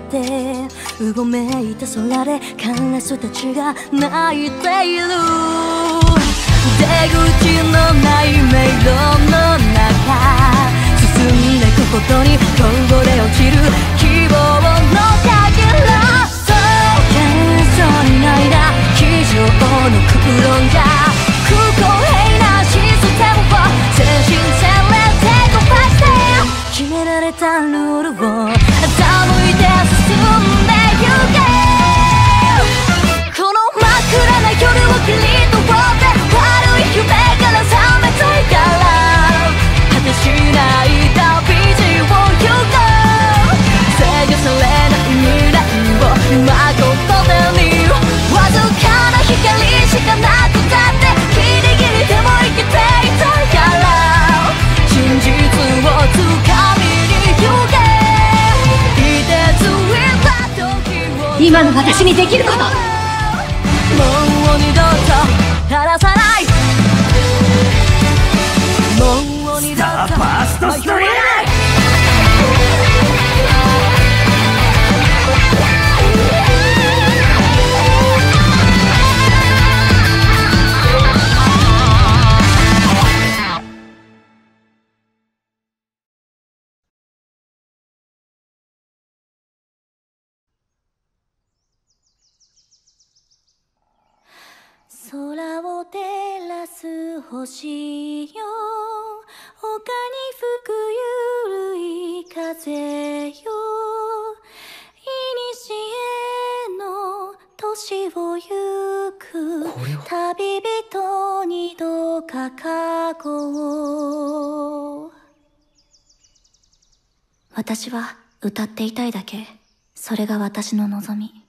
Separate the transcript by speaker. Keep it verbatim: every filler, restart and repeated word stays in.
Speaker 1: ってうごめいた空でカラスたちが泣いている。出口のない迷路の中進んでいくほどにこぼれ落ちる希望のかけら。そう幻想に泣いた机上の空論じゃ不公平なシステムを精神洗練テイクバイステイ決められたルールを欺いて進んでゆけ。この真っ暗な夜を切り取って悪い夢から覚めたいから果てしない旅路を行こう。制御されない未来を誠にわずかな光しかなくたってギリギリでも生きていたから真実をつかみに行け。
Speaker 2: 今の私にできること、
Speaker 1: もう二度と晴らさない。もう二度と
Speaker 3: スターファーストストリート。
Speaker 1: 空を照らす星よ、丘に吹くゆるい風よ、いにしえの年を行く旅人にどうか過去を。私は歌っていたいだけ。それが私の望み。